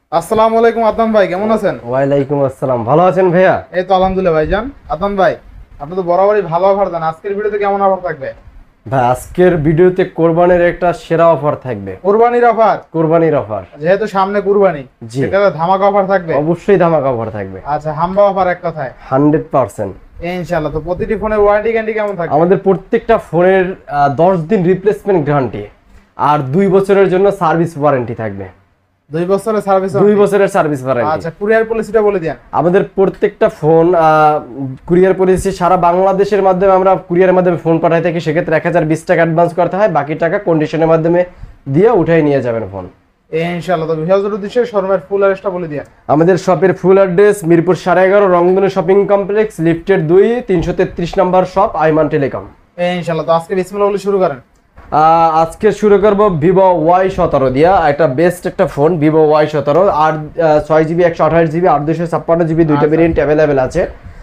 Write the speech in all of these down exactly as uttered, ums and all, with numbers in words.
আসসালামু আলাইকুম আদনান ভাই, কেমন আছেন? ওয়ালাইকুম আসসালাম, ভালো আছেন ভাইয়া? এই তো আলহামদুলিল্লাহ ভাইজান। আদনান ভাই, আপনি তো বরাবরই ভালো অফার দেন, আজকের ভিডিওতে কেমন অফার থাকবে? ভাই আজকের ভিডিওতে কোরবানির একটা সেরা অফার থাকবে। কুরবানির অফার? কোরবানির অফার, যেহেতু সামনে কুরবানি, জি, এটাতে ধামাকা অফার থাকবে। অবশ্যই ধামাকা অফার থাকবে। আচ্ছা, হাম্বা অফার এক কথায় হান্ড্রেড পার্সেন্ট ইনশাআল্লাহ। তো প্রতিটি ফোনের ওয়ারেন্টি গ্যারান্টি কেমন থাকবে? আমাদের প্রত্যেকটা ফোনের দশ দিন রিপ্লেসমেন্ট গ্যারান্টি আর দুই বছরের জন্য সার্ভিস ওয়ারেন্টি থাকবে। দুই বছরের সার্ভিস? দুই বছরের সার্ভিস ওয়ারেন্টি। আচ্ছা, কুরিয়ার পলিসিটা বলে দেন। আমাদের প্রত্যেকটা ফোন কুরিয়ার পলিসি সারা বাংলাদেশের মাধ্যমে আমরা কুরিয়ারের মাধ্যমে ফোন পাঠাই থাকি। সেক্ষেত্রে এক হাজার বিশ টাকা অ্যাডভান্স করতে হয়, বাকি টাকা কন্ডিশনের মাধ্যমে দিয়ে উঠাই নিয়ে যাবেন ফোন ইনশাআল্লাহ। তো ভিউয়ারদের উদ্দেশ্যে শোরুমের ফুল অ্যাড্রেসটা বলে দেন। আমাদের শপের ফুল অ্যাড্রেস মিরপুর সাড়ে এগারো রংধনু শপিং কমপ্লেক্স, লিফটের দুই, তিনশো তেত্রিশ নম্বর শপ, আইমান টেলিকম। ইনশাআল্লাহ। তো আজকে বিসমিল্লাহ বলে শুরু করেন। আজকে শুরু করবো ভিভো ওয়াই সতেরো দিয়া। একটা বেস্ট একটা ফোন ভিভো ওয়াই সতেরো, আর ছয় জিবি একশো আঠাশ জিবি আর দুশো ছাপ্পান্ন জিবি দুইটা ভেরিয়েন্ট অ্যাভেলেবেল আছে।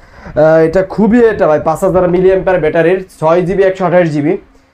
এটা খুবই এটা ভাই পাঁচ হাজার মিলি অ্যাম্পিয়ার ব্যাটারির, ছয় জিবি একশো আঠাশ জিবি।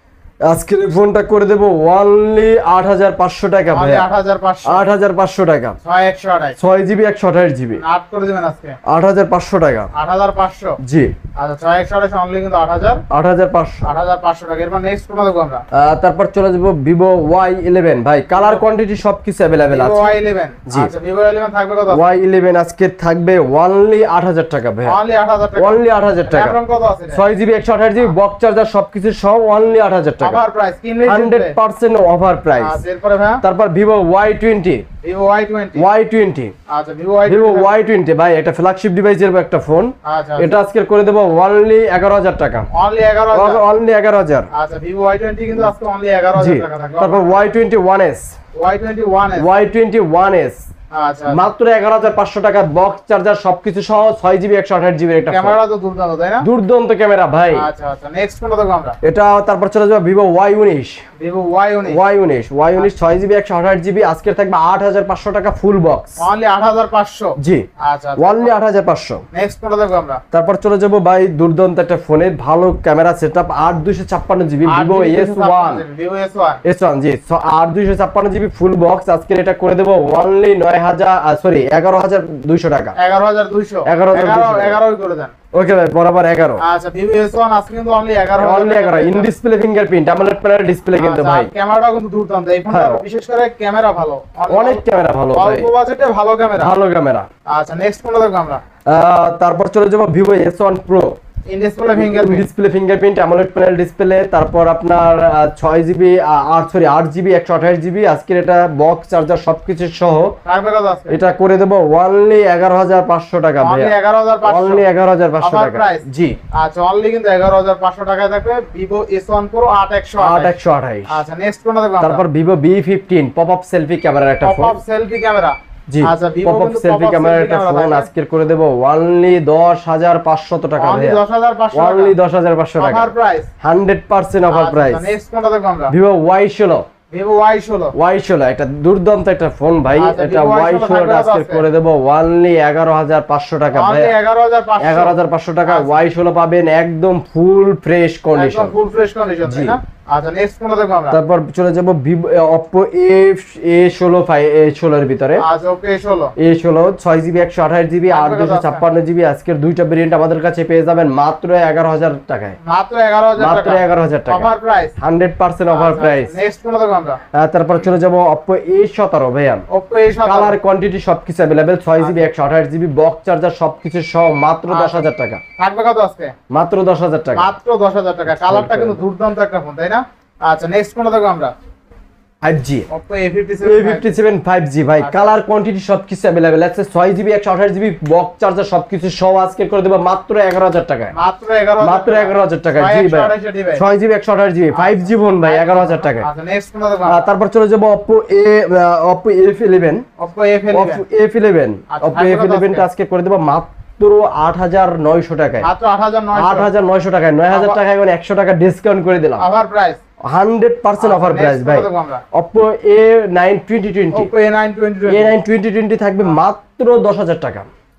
আজকের ফোনটা করে দেবো ওনলি আট হাজার পাঁচশো টাকা ভাই। আট হাজার পাঁচশো? আট হাজার পাঁচশো টাকা। ছয় একশো আঠাশ? ছয় জিবি একশো আঠাশ জিবি আট করে দিবেন আজকে। আট হাজার পাঁচশো টাকা। আট হাজার পাঁচশো? জি। আচ্ছা, ছয় একশো আঠাশ অনলি কিন্তু আট হাজার আট হাজার পাঁচশো। আট হাজার পাঁচশো টাকা। এরপর নেক্সট কোনটা দেখবো আমরা? তারপর চলে যাবো ভিভো ওয়াই ইলেভেন। ভাই কালার কোয়ান্টিটি সবকিছু অ্যাভেলেবেল আছে। Y eleven? জি। আচ্ছা, ভিভো ইলেভেন থাকবে কত? ওয়াই ইলেভেন আজকে থাকবে অনলি আট হাজার টাকা ভাই। অনলি আট হাজার টাকা? অনলি আট হাজার টাকা। এখন কত আছে? ছয় জিবি একশো আঠাশ জিবি বক্স চার্জার সবকিছু সহ অনলি আট হাজার টাকা। অফার প্রাইস কিনলে হান্ড্রেড পার্সেন্ট অফার প্রাইস। আচ্ছা, এরপরে ভাই তারপর Vivo Y twenty. Vivo Y twenty? Y twenty. আচ্ছা, Vivo Y Vivo Y twenty ভাই একটা ফ্ল্যাগশিপ ডিভাইসের একটা ফোন। আচ্ছা, এটা আজকে করে দেবো অনলি এগারো হাজার টাকা। অনলি এগারো হাজার? অনলি এগারো হাজার। আচ্ছা, ভিভো ওয়াই টোয়েন্টি কিন্তু আজকে অনলি এগারো জি। হাজার টাকা থাকবে। তারপর Y twenty one S. Y twenty one S? Y twenty one S আচ্ছা, মাত্র এগারো হাজার পাঁচশো টাকা, বক্স চার্জার সবকিছু সহ, ছয় জিবি একশো আঠাশ জিবি একটা ক্যামেরা তো দুর্দান্ত, তাই না? দুর্দান্ত ক্যামেরা ভাই। আচ্ছা আচ্ছা, নেক্সট কোনটা দেখবো আমরা? এটা তারপর চলে যাবে ভিভো ওয়াই উনিশ। ভিভো ওয়াই উনিশ? ওয়াই উনিশ ওয়াই উনিশ ছয় জিবি একশো আঠাশ জিবি আজকে থাকবে আট হাজার পাঁচশো টাকা ফুল বক্স। অনলি আট হাজার পাঁচশো? জি। আচ্ছা, অনলি আট হাজার পাঁচশো। নেক্সট কোনটা দেখবো আমরা? তারপর চলে যাবো ভাই দুর্দান্ত একটা ফোনে, ভালো ক্যামেরা সেটআপ, আট দুইশো ছাপ্পান্ন GB Vivo S one. Vivo S one? S one জি, আট দুইশো ছাপ্পান্ন জিবি ফুল বক্স আজকে এটা করে দেবো অনলি নয় হাজার সরি এগারো হাজার দুইশো টাকা। এগারো হাজার দুইশো? এগারো হাজার দুইশো। এগারো করে দেন। ওকে ভাই, বরাবর এগারো। আচ্ছা, ভিভো এস ওয়ান আজকে কিন্তু অনলি এগারো। অনলি এগারো। In display fingerprint, AMOLED panel display কিন্তু ভাই। ক্যামেরাটা কিন্তু দুর্দান্ত এই ফোনটা, বিশেষ করে ক্যামেরা ভালো, অনেক ক্যামেরা ভালো ভাই, অল্প বাজেটে ভালো ক্যামেরা। ভালো ক্যামেরা। আচ্ছা, নেক্সট কোনটা দেখবো আমরা? তারপর চলে যাবো Vivo S one pro. In display fingerprint? Display fingerprint, AMOLED panel display. তারপর আপনার ছয় জিবি আট সরি আট জিবি একশো আঠাশ জিবি আজকের এটা বক্স চার্জার সবকিছু সহ থাকবে কত আজকে? এটা করে দেবো অনলি এগারো হাজার পাঁচশো টাকা ভাই। অনলি এগারো হাজার পাঁচশো? অনলি এগারো হাজার পাঁচশো টাকা। জি। আচ্ছা, অনলি কিন্তু এগারো হাজার পাঁচশো টাকায় থাকবে ভিভো এস ওয়ান প্রো আট একশো আট একশো আঠাশ। আচ্ছা, নেক্সট কোনটা দেখবো আমরা? তারপর Vivo V fifteen pop up selfie ক্যামেরার একটা ফোন। Pop up selfie camera? জি। আচ্ছা, ভিভো পপ আপ সেলফি ক্যামেরার একটা ফোন আজকের করে দেব অনলি দশ হাজার পাঁচশো টাকা ভাই। অনলি দশ হাজার পাঁচশো? অনলি দশ হাজার পাঁচশো টাকা। Offer price? Hundred percent offer price. Next কোনটা দেখবো আমরা? ভিভো ওয়াই ষোলো। ভিভো ওয়াই ষোলো? ওয়াই ষোলো একটা দুর্দান্ত একটা ফোন ভাই। এটা ওয়াই ষোলো আজকে করে দেব অনলি এগারো হাজার পাঁচশো টাকা ভাই। অনলি এগারো হাজার পাঁচশো? এগারো হাজার পাঁচশো টাকা ওয়াই ষোলো পাবেন একদম ফুল ফ্রেশ কন্ডিশন। একদম ফুল ফ্রেশ কন্ডিশন, তাই না? আচ্ছা, নেক্সট কোনটা দেখবো আমরা? তারপর চলে যাব ভিভো অপো এ এ ষোলো এ ষোলো এর ভিতরে। আচ্ছা, ওকে এ ষোলো? এ ষোলো ছয় জিবি একশো আঠাশ জিবি আর দুশো ছাপ্পান্ন জিবি আজকের দুইটা ভেরিয়েন্ট আমাদের কাছে পেয়ে যাবেন মাত্র এগারো হাজার টাকায়। মাত্র এগারো হাজার টাকা? মাত্র এগারো হাজার টাকা। Offer price? Hundred percent offer price. Next কোনটা দেখবো আমরা? তারপর চলে যাব অপো এ সতেরো ভাইয়া। ওপো এ সতেরো? কালার কোয়ান্টিটি সবকিছু अवेलेबल, ছয় জিবি একশো আঠাশ জিবি বক্স চার্জার সবকিছু সহ মাত্র দশ হাজার টাকা। থাকবে কত আজকে? মাত্র দশ হাজার টাকা। মাত্র দশ হাজার টাকা। কালারটা কিন্তু দুর্দান্ত একটা ফোন, তাই না? আচ্ছা, নেক্সট কোনটা দেখবো আমরা? Five G. Oppo A fifty seven five G ভাই। কালার কোয়ান্টিটি সবকিছু अवेलेबल আছে, ছয় জিবি একশো আঠাশ জিবি বক্স চার্জার সবকিছু সহ আজকে করে দেব মাত্র এগারো হাজার টাকায়। মাত্র এগারো হাজার? মাত্র এগারো হাজার টাকা। জি ভাই, ছয় জিবি একশো আঠাশ জিবি ফাইভ জি ফোন ভাই এগারো হাজার টাকায়। আচ্ছা, নেক্সট কোনটা দেখবো আমরা? তারপর চলে যাব Oppo A Oppo F eleven. Oppo F eleven? F eleven Oppo F eleven টা আজকে করে দেব মাত্র আট হাজার নয়শো টাকায়। মাত্র আট হাজার নয়শো? আট হাজার নয়শো টাকায়, নয় হাজার টাকা এখন একশো টাকা ডিসকাউন্ট করে দিলাম। Offer price? Hundred percent offer price ভাই। Oppo A nine twenty twenty Oppo A nine twenty A nine twenty twenty থাকবে মাত্র দশ হাজার টাকা।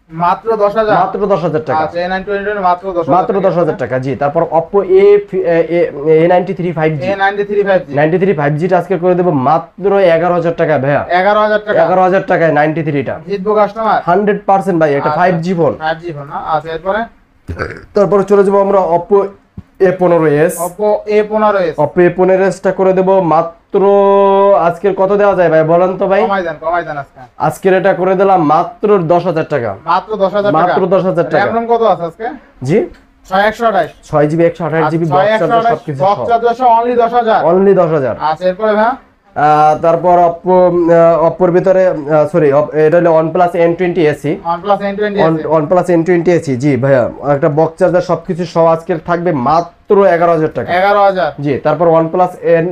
মাত্র দশ হাজার মাত্র দশ হাজার টাকা। আচ্ছা এ নাইন টোয়েন্টি মাত্র দশ মাত্র দশ হাজার টাকা জি। তারপর Oppo A A ninety three five G A ninety three five G ninety three five G টা আজকে করে দেব মাত্র এগারো হাজার টাকা ভাইয়া। এগারো হাজার টাকা এগারো হাজার টাকায় নাইনটি থ্রি টা জিতবো কাস্টমার হান্ড্রেড পার্সেন্ট ভাই, এটা five G phone. Five G phone না? আচ্ছা এরপরে তারপরে চলে যাবো আমরা Oppo A fifteen S. Oppo A fifteen S Oppo A fifteen S টা করে দেব মাত্র আজকের কত দেওয়া যায় ভাই বলেন তো ভাই? কমাই দেন কমাই দেন আজকে আজকের এটা করে দিলাম মাত্র দশ হাজার টাকা। মাত্র দশ হাজার টাকা মাত্র দশ হাজার টাকা। RAM কত আছে আজকে? জি ছয় একশো আঠাশ ছয় জিবি একশো আঠাশ জিবি বক্স চার্জার সবকিছু বক্স চার্জার অনলি দশ হাজার অনলি দশ হাজার। আচ্ছা এরপরে ভাই আহ, তারপর Oppo Oppoর ভিতরে সরি এটা হলো OnePlus N twenty SE OnePlus N twenty OnePlus N twenty SE জি ভাইয়া, একটা বক্স চার্জার সবকিছু সহ আজকের থাকবে মাত্র এগারো হাজার টাকা। এগারো হাজার জি। তারপর OnePlus N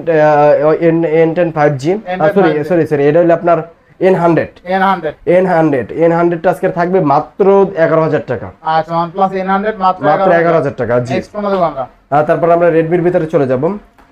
N ten five G sorry sorry sorry এটা হলো আপনার N hundred N hundred N hundred N hundred আজকে থাকবে মাত্র এগারো হাজার টাকা। আচ্ছা OnePlus এন হান্ড্রেড মাত্র মাত্র এগারো হাজার টাকা জি। নেক্সট কোন দেব আমরা? আর তারপর আমরা রেডমির ভিতরে চলে যাব।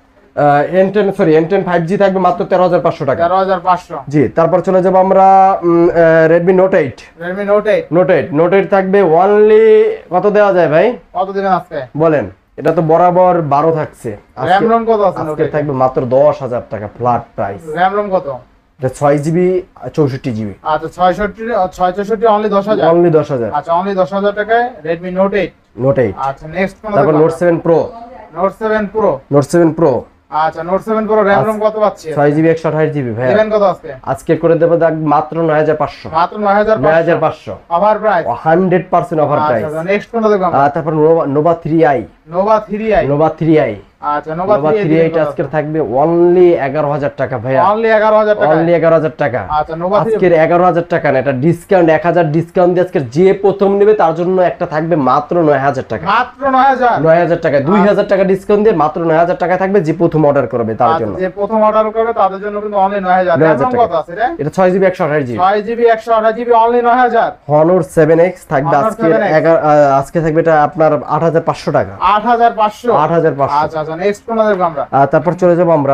N ten sorry N ten five G থাকবে মাত্র তেরো হাজার পাঁচশো টাকা। তেরো হাজার পাঁচশো জি। তারপর চলে যাব আমরা Redmi Note eight. Redmi Note eight Note eight Note eight থাকবে অনলি কত দেওয়া যায় ভাই কত দিবেন আজকে বলেন? এটা তো বরাবর বারো থাকছে, RAM ROM কত আছে Note আজকে এইট? থাকবে মাত্র দশ হাজার টাকা ফ্ল্যাট প্রাইস। RAM ROM কত? এটা ছয় জিবি চৌষট্টি জিবি আচ্ছা ছয়ষট্টি ছয় চৌষট্টি অনলি দশ হাজার অনলি দশ হাজার। আচ্ছা অনলি দশ হাজার টাকায় Redmi Note eight. Note eight. আচ্ছা নেক্সট কোন তারপর দেব? Note seven Pro Note seven Pro Note seven Pro আচ্ছা Note seven Pro RAM ROM কত পাচ্ছি? ছয় জিবি একশো আঠাশ জিবি ভাই। দিবেন কত আজকে? আজকে করে দেব মাত্র নয় হাজার পাঁচশো। মাত্র নয় হাজার নয় হাজার পাঁচশো over price hundred percent offer price. আচ্ছা নেক্সট কোন দেব? তারপর Nova three i Nova three i Nova three i আচ্ছা Nova নোভা থ্রি আই আজকে থাকবে অনলি এগারো হাজার টাকা ভাইয়া। অনলি এগারো হাজার টাকা অনলি এগারো হাজার টাকা। আচ্ছা Nova থ্রি আজকের এগারো হাজার টাকা না, এটা ডিসকাউন্ট এক হাজার ডিসকাউন্ট দিয়ে আজকে যে প্রথম নেবে তার জন্য একটা থাকবে মাত্র নয় হাজার টাকা। মাত্র নয় হাজার নয় হাজার টাকা দুই হাজার টাকা ডিসকাউন্ট দিয়ে মাত্র নয় হাজার টাকা থাকবে যে প্রথম অর্ডার করবে তার জন্য। যে প্রথম অর্ডার করবে তাদের জন্য কিন্তু অনলি নয় হাজার। নয় হাজার RAM কত আছে রে? এটা ছয় জিবি একশো আঠাশ জিবি ছয় জিবি একশো আঠাশ জিবি অনলি নয় হাজার। Honor সেভেন এক্স থাকবে Honor আজকে সেভেন এক্স এগারো আজকে থাকবে এটা আপনার আট হাজার পাঁচশো টাকা। আট হাজার পাঁচশো আট হাজার পাঁচশো। আচ্ছা আচ্ছা নেক্সট কোন দেব আমরা? আহ, তারপর চলে যাবো আমরা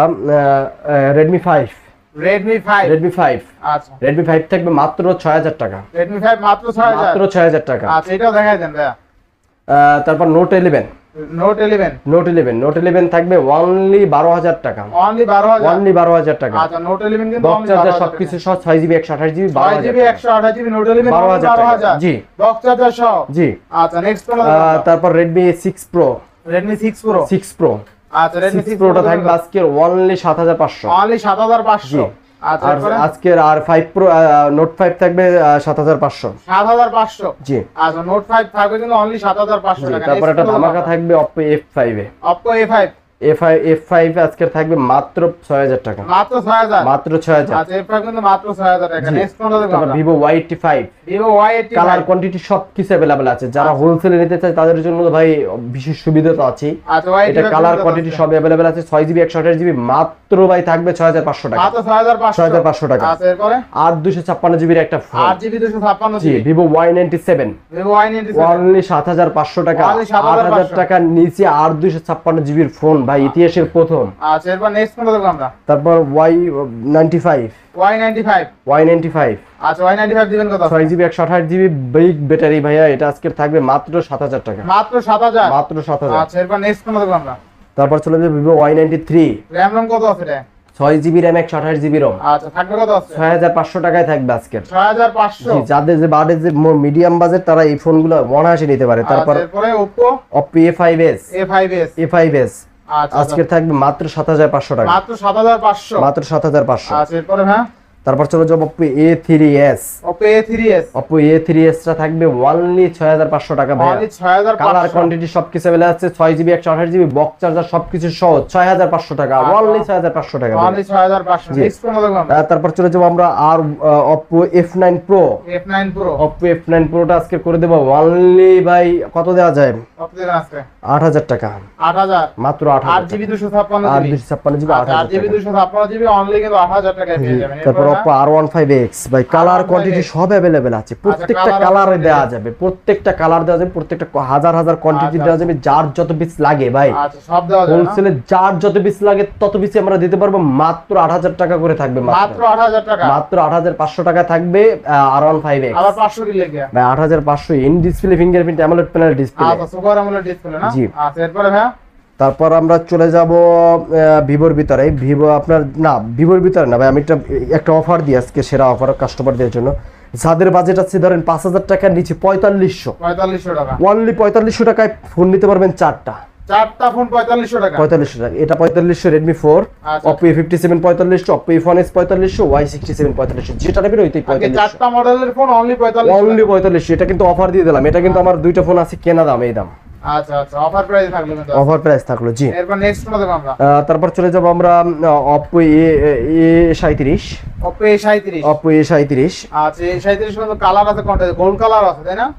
Redmi five Redmi five Redmi five আচ্ছা রেডমি ফাইভ থাকবে মাত্র ছয় হাজার টাকা। Redmi ফাইভ মাত্র ছয় হাজার মাত্র ছয় হাজার টাকা। আচ্ছা এটাও দেখাই দেন ভাইয়া। আহ, তারপর note eleven Note eleven note eleven note eleven থাকবে অনলি বারো হাজার টাকা। অনলি বারো হাজার অনলি বারো হাজার টাকা। আচ্ছা Note ইলেভেন কিন্তু বক্স অনলি চার্জার বারো হাজার সবকিছু সহ ছয় জিবি একশো আঠাশ জিবি ছয় জিবি একশো আঠাশ জিবি Note ইলেভেন বারো বারো হাজার হাজার টাকা। জি বক্স চার্জার সহ জি। আচ্ছা নেক্সট কোন দেব? আহ, তারপর Redmi six pro Redmi six Pro six pro আচ্ছা Redmi সিক্স সিক্স প্রোটা থাকবে আজকের অনলি সাত হাজার পাঁচশো। অনলি সাত হাজার পাঁচশো জি। আচ্ছা আর এরপরে আজকের আর ফাইভ প্রো নোট ফাইভ থাকবে সাত হাজার পাঁচশো। সাত হাজার পাঁচশো জি আচ্ছা Note ফাইভ থাকবে কিন্তু অনলি সাত হাজার পাঁচশো জি। টাকা। তারপর একটা ধামাকা থাকবে Oppo F five A Oppo A five F five F five আজকের থাকবে মাত্র ছয় হাজার টাকা। মাত্র ছয় হাজার মাত্র ছয় হাজার। আচ্ছা এ ফাইভ কিন্তু মাত্র ছয় হাজার টাকা। জি। নেক্সট কোনটা দেখব তারপর আমরা? Vivo Y eighty five Vivo Y eighty five colour quantity সবকিছু अवेलेबल আছে। যারা হোলসেলে নিতে চায় তাদের জন্য তো ভাই বিশেষ সুবিধা তো আছে। আচ্ছা ওয়াই এইটটি এটা ফাইভ কালার কোয়ান্টিটি সব अवेलेबल আছে। ছয় জিবি একশো আঠাশ জিবি মাত্র ভাই থাকবে ছয় হাজার পাঁচশো টাকা। মাত্র ছয় হাজার পাঁচশো ছয় হাজার পাঁচশো টাকা। আচ্ছা এরপরে আর দুইশো ছাপ্পান্ন জিবির একটা ফোন আট জিবি দুইশো ছাপ্পান্ন G GB Vivo Y ninety seven Vivo Y ninety seven only সাত হাজার পাঁচশো টাকা। Only সাত আট হাজার হাজার পাঁচশো টাকার নিচে আর দুইশো ছাপ্পান্ন জিবির ফোন ভাই ইতিহাসের প্রথম। আচ্ছা এরপর নেক্সট কোনটা দেখব আমরা? তারপর Y ninety five Y ninety five Y ninety five আচ্ছা ওয়াই নাইনটি ফাইভ দিবেন কত? ছয় জিবি একশো আঠাশ জিবি বিগ ব্যাটারি ভাইয়া, এটা আজকের থাকবে মাত্র সাত হাজার টাকা। মাত্র সাত হাজার মাত্র সাত হাজার। আচ্ছা এরপর নেক্সট কোনটা দেখব আমরা? তারপর চলে যাবে Vivo Y ninety three RAM ROM কত আছে রে? ছয় জিবি র্যাম একশো আঠাশ জিবি রোম আচ্ছা থাকবে কত আছে? ছয় হাজার পাঁচশো টাকায় থাকবে আজকের। ছয় হাজার পাঁচশো জি, যাদের যে বাজেট যে মিডিয়াম বাজেট তারা এই ফোনগুলো অনায়াসে নিতে পারে। তারপর আচ্ছা এরপরে Oppo Oppo A five S A five S A five S আচ্ছা আজকের থাকবে মাত্র সাত হাজার পাঁচশো টাকা। মাত্র সাত হাজার পাঁচশো মাত্র সাত হাজার পাঁচশো। আচ্ছা এরপরে হ্যাঁ তারপর চলে যাবো Oppo A three S Oppo A three S Oppo A three S টা থাকবে অনলি ছয় হাজার পাঁচশো টাকা ভাইয়া। অনলি ছয় হাজার কালার পাঁচশো কোয়ান্টিটি সবকিছু अवेलेबल আছে। ছয় জিবি একশো আঠাশ জিবি বক্স চার্জার সবকিছু সহ ছয় হাজার পাঁচশো টাকা। অনলি ছয় হাজার পাঁচশো টাকা ভাইয়া। অনলি ছয় হাজার পাঁচশো জি। নেক্সট কোনটা দেখব আমরা? আহ, তারপর চলে যাবো আমরা আর Oppo F nine Pro F nine Pro Oppo F nine Pro টা আজকে করে দেবো অনলি ভাই কত দেওয়া যায়? কত দিবেন আজকে? আট হাজার টাকা। আট হাজার মাত্র আট আট হাজার জিবি দুইশো ছাপ্পান্ন আর জিবি দুইশো ছাপ্পান্ন জিবি আট আট হাজার জিবি টাকা। দুইশো ছাপ্পান্ন জিবি অনলি কিন্তু আট হাজার টাকায় পেয়ে যাবেন। তারপর Oppo R one five X ভাই, কালার কোয়ান্টিটি সব अवेलेबल আছে, প্রত্যেকটা কালারে দেওয়া যাবে, প্রত্যেকটা কালার দেওয়া যাবে, প্রত্যেকটা হাজার হাজার কোয়ান্টিটি দেওয়া যাবে, যার যত পিস লাগে ভাই। আচ্ছা সব দেওয়া যাবে, হোলসেলে যার যত পিস লাগে তত পিস আমরা দিতে পারবো, মাত্র আট হাজার টাকা করে থাকবে, মাত্র আট হাজার টাকা, মাত্র আট হাজার পাঁচশো টাকা থাকবে আর ওয়ান ফাইভ এক্স। আবার পাঁচশো কি লেগে ভাই আট হাজার পাঁচশো, in display fingerprint AMOLED panel display. আচ্ছা সুপার অ্যামোলেড ডিসপ্লে না? জি। আচ্ছা এরপরে ভাই তারপর আমরা চলে যাব ভিভোর ভিতরে। ভিভো আপনার না, ভিভোর ভিতরে না ভাই, আমি একটা একটা অফার দিই আজকে, সেরা অফার কাস্টমারদের জন্য। যাদের বাজেট আছে ধরেন পাঁচ হাজার টাকার নিচে, পঁয়তাল্লিশশো পঁয়তাল্লিশশো টাকা, অনলি পঁয়তাল্লিশশো টাকায় ফোন নিতে পারবেন চারটা, চারটা ফোন পঁয়তাল্লিশশো টাকা, পঁয়তাল্লিশশো টাকা। এটা পঁয়তাল্লিশশো রেডমি ফোর, আচ্ছা। অপো এ ফিফটি সেভেন পঁয়তাল্লিশশো, অপো এ ফোন এস পঁয়তাল্লিশশো, ওয়াই সিক্সটি সেভেন পঁয়তাল্লিশশো, যেটা নেবেন ওইটাই পঁয়তাল্লিশশো। চারটা মডেলের ফোন অনলি পঁয়তাল্লিশশো, অনলি পঁয়তাল্লিশশো। এটা কিন্তু অফার দিয়ে দিলাম, এটা কিন্তু আমার দুইটা ফোন আছে কেনা দাম, এই দাম আচ্ছা আচ্ছা অফার প্রাইস থাকলো কিন্তু, অফার প্রাইস থাকলো। জি। এরপর নেক্সট কোন দেব আমরা? আহ, তারপর চলে যাব আমরা অপো এ এ সাঁইত্রিশ, Oppo এ সাঁইত্রিশ, অপো এ সাঁইত্রিশ। আচ্ছা এই সাঁইত্রিশ মধ্যে কালার আছে কোনটা? গোল্ড কালার আছে তাই না?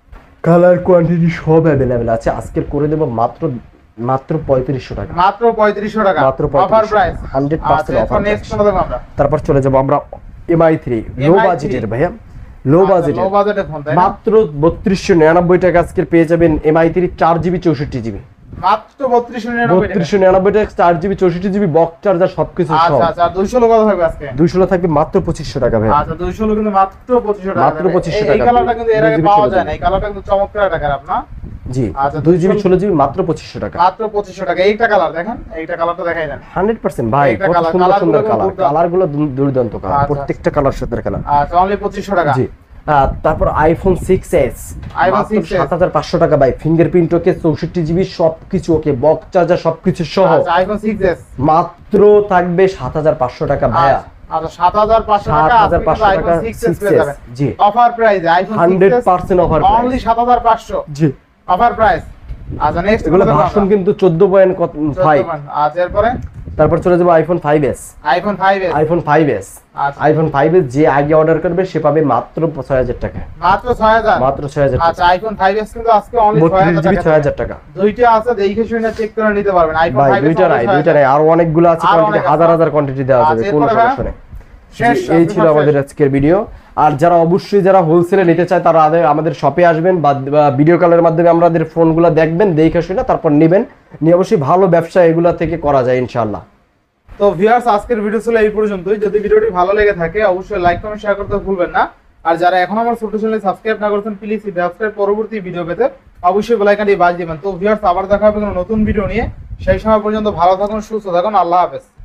কালার কোয়ান্টিটি সব অ্যাভেলেবেল আছে, আজকে করে দেব মাত্র মাত্র পঁয়ত্রিশশো টাকা, মাত্র পঁয়ত্রিশশো টাকা, মাত্র অফার প্রাইস হান্ড্রেড পার্সেন্ট আচ্ছা অফার। নেক্সট কোন দেব আমরা? তারপর চলে যাব আমরা MI three, low M I three. বাজেটের ভাইয়া, লো লো বাজেটের বাজেটের ফোন তাই না? মাত্র বত্রিশশো নিরানব্বই টাকা আজকে পেয়ে যাবেন এমআই থ্রি চার জিবি চৌষট্টি জিবি, মাত্র বত্রিশশো নিরানব্বই টাকা, বত্রিশশো নিরানব্বই টাকা চার জিবি চৌষট্টি জিবি বক্স চার্জার সবকিছু সহ। আচ্ছা আচ্ছা দুইশো লোক কত থাকবে আজকে? দুইশো থাকবে মাত্র পঁচিশশো টাকা ভাই, আচ্ছা দুইশো লোক কিন্তু মাত্র পঁচিশশো টাকা, মাত্র পঁচিশশো এই- টাকা। এই কালারটা কিন্তু এর আগে দুই জিবি পাওয়া ষোলো যায় না, এই কালারটা কিন্তু চমৎকার একটা কালার না? জি। আচ্ছা, দুই জিবি দুইশো ষোলো জিবি মাত্র পঁচিশশো টাকা, মাত্র পঁচিশশো টাকা। এইটা কালার দেখেন, এইটা কালারটা দেখাই দেন। হান্ড্রেড পার্সেন্ট ভাই, এইটা কত colour, সুন্দর colour সুন্দর গুলো কালার, দুর্দান্ত। কালার গুলো দুর্দান্ত কালার, আচ্ছা, প্রত্যেকটা কালার সাথে কালার। আচ্ছা অনলি পঁচিশশো টাকা। জি। আহ, তারপর iPhone six S, iPhone six S সাত হাজার পাঁচশো টাকা ভাই, ফিঙ্গারপ্রিন্ট ওকে, চৌষট্টি জিবি সবকিছু ওকে, বক্স চার্জার সবকিছু সহ আচ্ছা আইফোন সিক্স এস মাত্র থাকবে সাত হাজার পাঁচশো টাকা ভাইয়া, আচ্ছা সাত হাজার পাঁচশো টাকা, সাত হাজার পাঁচশো আইফোন টাকা সিক্স এস সিক্স পেয়ে এস। যাবেন জি। অফার প্রাইসে iPhone hundred percent offer only সাত হাজার পাঁচশো জি। Offer price. আচ্ছা নেক্সট এগুলো ভার্সন কিন্তু চোদ্দ পয়েন্ট ফাইভ। আচ্ছা এরপরে তারপর চলে যাবো iPhone five S, iPhone five S, iPhone five S, আচ্ছা আইফোন ফাইভ এস যে আগে অর্ডার করবে সে পাবে মাত্র ছয় হাজার টাকা, মাত্র ছয় হাজার, মাত্র ছয় হাজার আচ্ছা আইফোন ফাইভ এস কিন্তু আজকে অনলি ছয় বত্রিশ হাজার জিবি টাকা, ছয় হাজার টাকা। দুইটা আছে দেখে শুনে চেক করে নিতে পারবেন। আইফোন ভাই ফাইভ এস দুইটা নাই, দুইটা নাই, আরো অনেকগুলো আছে, আরো কোয়ান্টিটি অনেক আছে। হাজার হাজার কোয়ান্টিটি দেওয়া যাবে, আচ্ছা, কোনো এরপরে সমস্যা নেই। শেষ, জি, এই ছিল শেষ। আমাদের আজকের ভিডিও। আর যারা অবশ্যই যারা হোলসেলে নিতে চায় তারা আদে- আমাদের শপে আসবেন বা ভিডিও কলের মাধ্যমে আমাদের ফোনগুলো দেখবেন, দেখে শুনে তারপর নেবেন, নিয়ে অবশ্যই ভালো ব্যবসা এগুলা থেকে করা যায় ইনশাআল্লাহ। তো ভিউয়ার্স আজকের ভিডিও ছিল এই পর্যন্তই। যদি ভিডিওটি ভালো লেগে থাকে অবশ্যই লাইক কমেন্ট শেয়ার করতে ভুলবেন না। আর যারা এখন আমার ছোট চ্যানেলে সাবস্ক্রাইব না করেছেন প্লিজ সাবস্ক্রাইব, পরবর্তী ভিডিও পেতে অবশ্যই বেল আইকনটি বাজিয়ে দিবেন। তো ভিউয়ার্স আবার দেখা হবে কোনো নতুন ভিডিও নিয়ে, সেই সময় পর্যন্ত ভালো থাকুন, সুস্থ থাকুন, আল্লাহ হাফেজ।